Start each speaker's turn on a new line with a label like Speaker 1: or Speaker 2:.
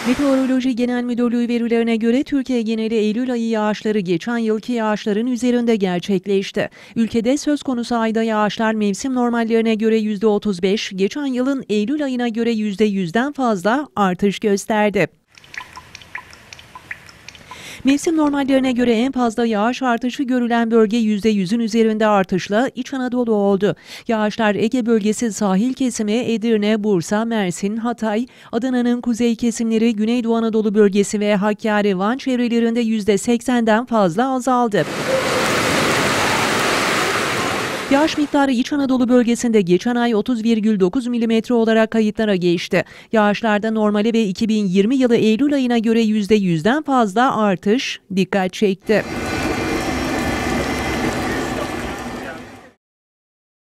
Speaker 1: Meteoroloji Genel Müdürlüğü verilerine göre Türkiye geneli Eylül ayı yağışları geçen yılki yağışların üzerinde gerçekleşti. Ülkede söz konusu ayda yağışlar mevsim normallerine göre %35, geçen yılın Eylül ayına göre %100'den fazla artış gösterdi. Mevsim normallerine göre en fazla yağış artışı görülen bölge %100'ün üzerinde artışla İç Anadolu oldu. Yağışlar Ege bölgesi sahil kesimi, Edirne, Bursa, Mersin, Hatay, Adana'nın kuzey kesimleri, Güneydoğu Anadolu bölgesi ve Hakkari, Van çevrelerinde %80'den fazla azaldı. Yağış miktarı İç Anadolu bölgesinde geçen ay 30,9 mm olarak kayıtlara geçti. Yağışlarda normale ve 2020 yılı Eylül ayına göre %100'den fazla artış dikkat çekti.